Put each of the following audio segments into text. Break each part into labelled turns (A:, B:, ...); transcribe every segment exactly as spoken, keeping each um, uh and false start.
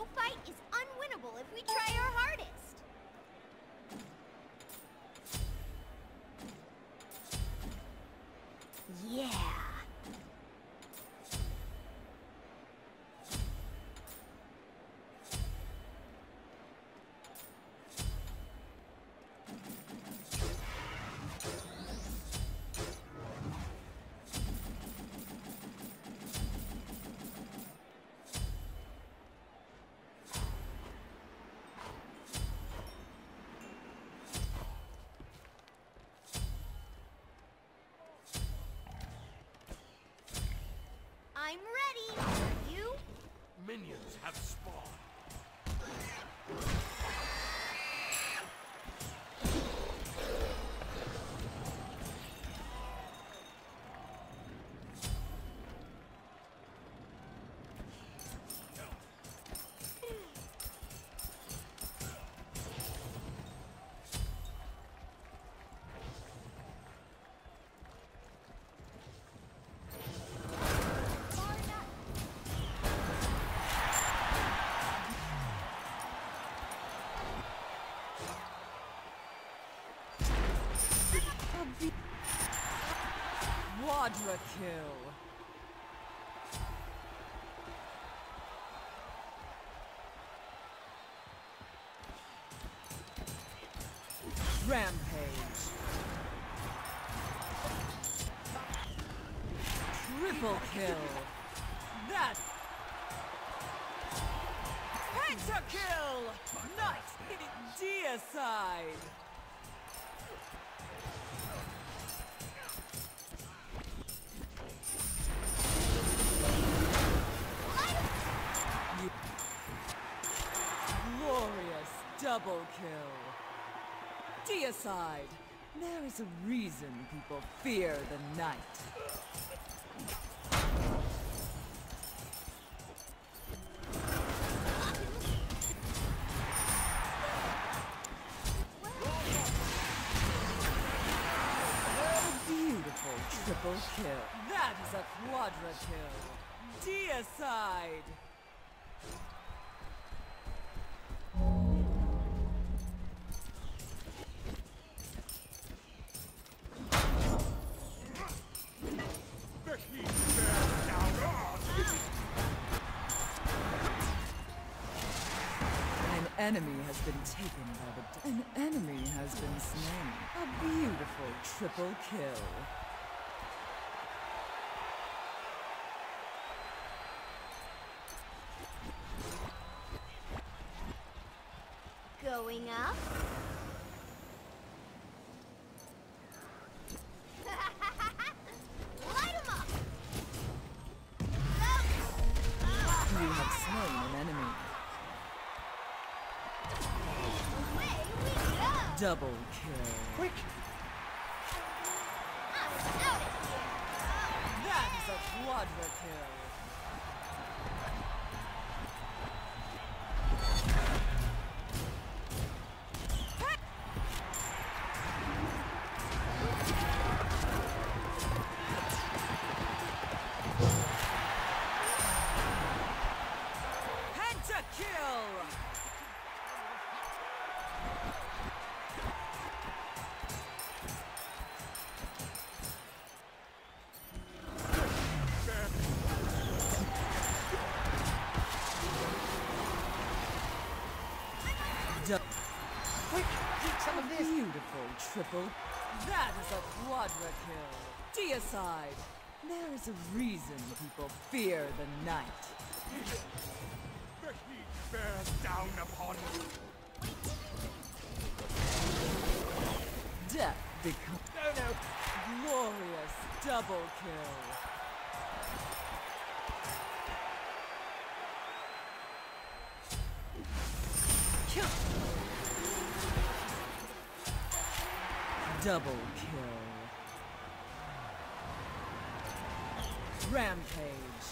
A: No fight is unwinnable if we try our hardest. Yeah. I'm ready. Are you?
B: Minions have spawned.
C: Quadra kill. Rampage. Triple kill. That. Pentakill. Nice. Deicide. Glorious double kill. Deicide. There is a reason people fear the night. A beautiful triple kill. That is a quadra kill. Deicide. An enemy has been taken by the... An enemy has been slain. A beautiful triple kill.
A: Going up. Light 'em up.
C: You have slain an enemy.
A: Away we go.
C: Double kill.
B: Quick!
A: I'm out of here.
C: That is a quadra kill.
B: Quick! Eat some of this!
C: Beautiful triple. That is a quadra kill. Deicide. There is a reason people fear the night.
B: The heat bears down upon you!
C: Death becomes...
B: No, no!
C: Glorious double kill. Kill. Double kill. Rampage.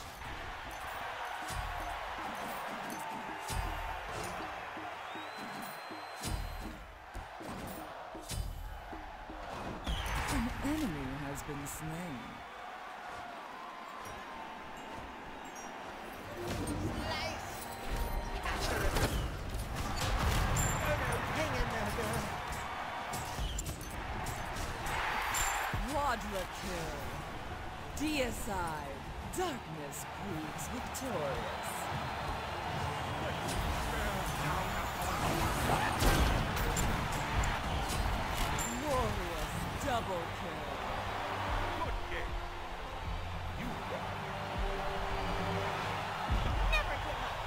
C: An enemy has been slain.
A: Slice.
C: Quadra kill. Deicide. Darkness proves victorious. Glorious double kill.
B: Good game. You won.
A: Never give up.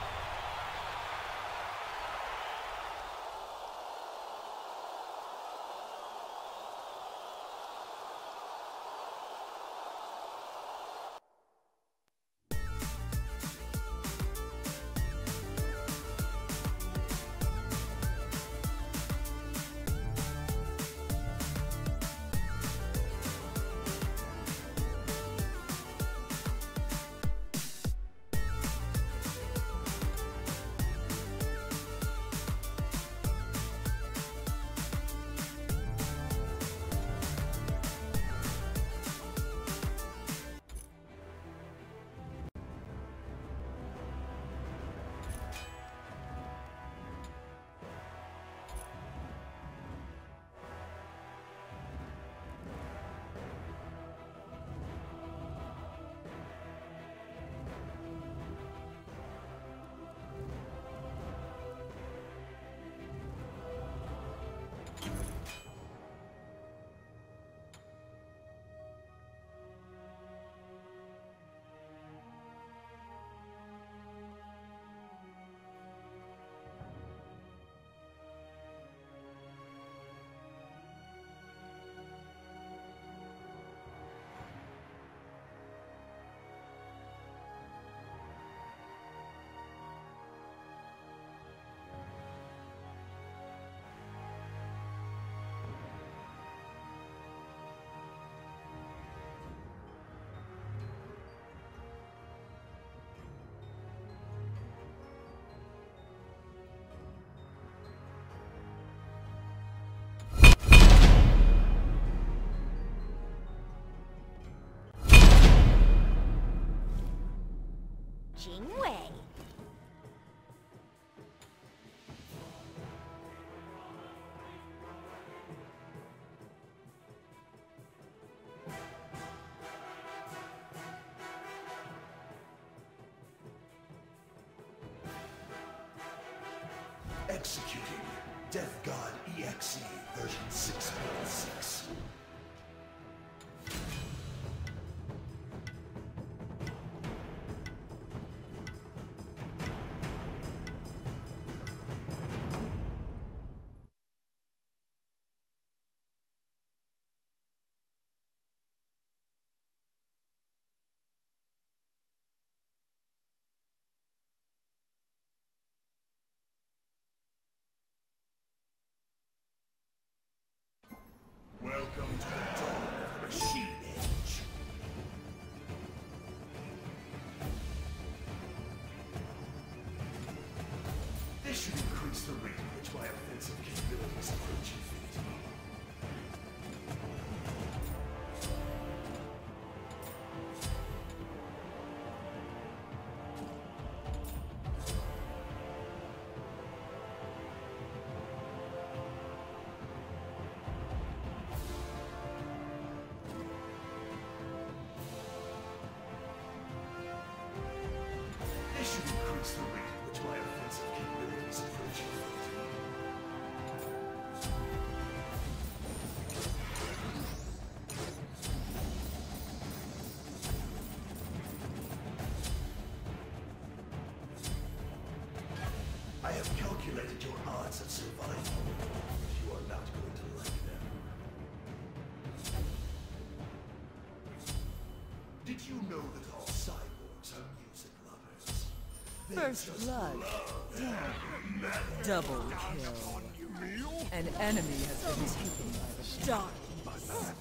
A: Jing Wei.
D: Executing Death God E X E version six point six. Welcome to the dawn of the Machine Age. This should increase the rate at which my offensive capabilities approach infinity. This should increase the rate at which my offensive capabilities approach infinity. I have calculated your odds of survival. You are not going to like them. Did you know that all cyborgs are music lovers? They
C: First
D: just
C: blood.
D: love their
C: Double kill. An enemy has been taken by the darkness.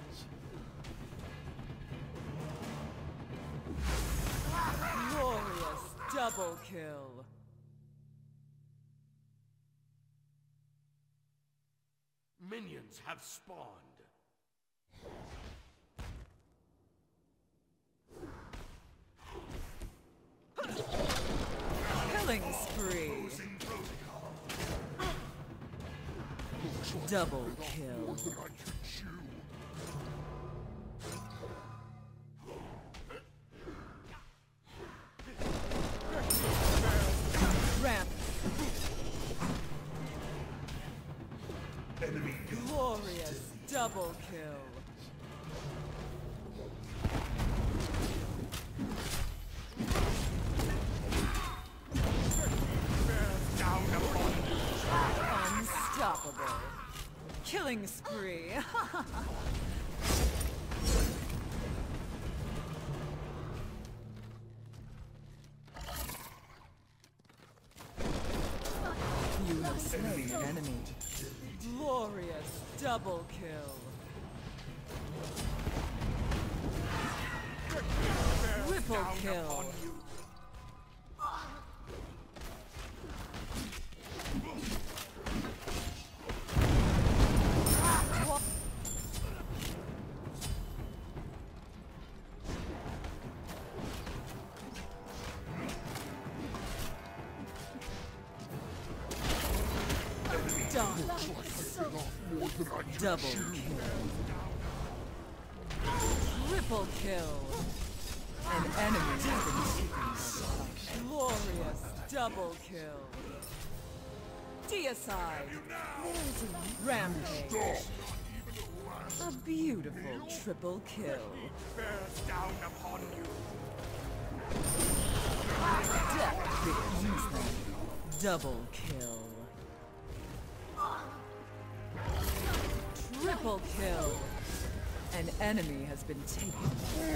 C: Glorious double kill.
B: Minions have spawned.
C: Killing spree. Double kill. double kill.
B: Down upon you.
C: Unstoppable. Killing spree. You have slain an enemy. Glorious double kill. Triple kill. Double kill. Triple kill. An enemy has been taken. Glorious double kill. Deicide. There's a rampage. A beautiful triple kill.
B: Bears down upon you.
C: Death becomes them. Double kill. Triple kill. An enemy has been taken.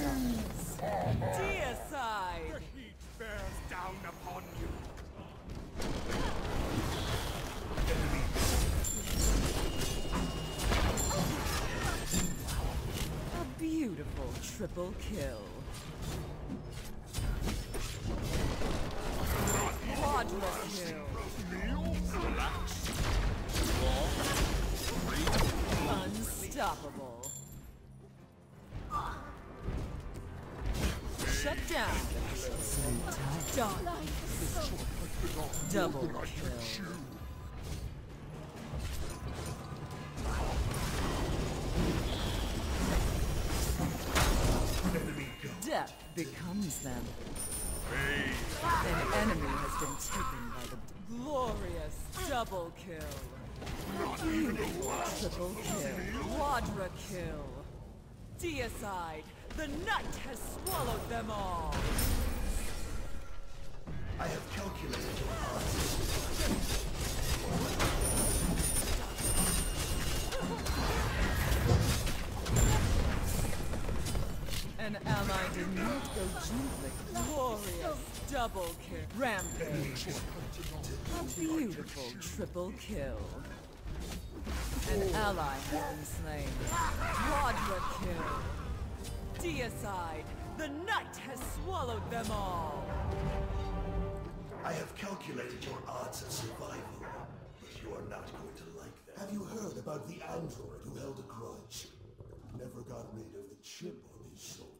C: Deicide.
B: The heat bears down upon you.
C: A beautiful triple kill. Quadra kill. Unstoppable. Shut down. Done. Double kill. Death becomes them. An enemy has been taken by the glorious double kill. Beautiful triple kill. Quadra kill. Deicide. The night has swallowed them all.
D: I have calculated your odds.
C: An ally did not go gently. Glorious double kill. Rampage. A beautiful triple kill. An ally has been slain. Quadra kill. Deicide. The night has swallowed them all.
D: I have calculated your odds of survival, but you are not going to like them. Have you heard about the android who held a grudge? Never got rid of the chip on his shoulder.